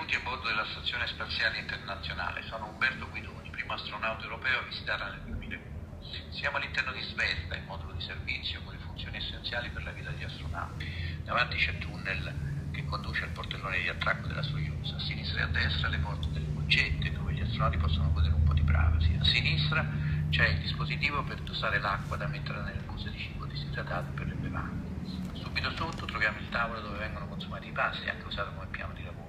Benvenuti a bordo della Stazione Spaziale Internazionale. Sono Umberto Guidoni, primo astronauta europeo a visitarla nel 2001. Siamo all'interno di Zvezda, il modulo di servizio con le funzioni essenziali per la vita degli astronauti. Davanti c'è il tunnel che conduce al portellone di attracco della Soyuz. A sinistra e a destra le porte delle boccette dove gli astronauti possono godere un po' di privacy. A sinistra c'è il dispositivo per dosare l'acqua da mettere nelle buste di cibo disidratato per le bevande. Subito sotto troviamo il tavolo dove vengono consumati i pasti, anche usato come piano di lavoro.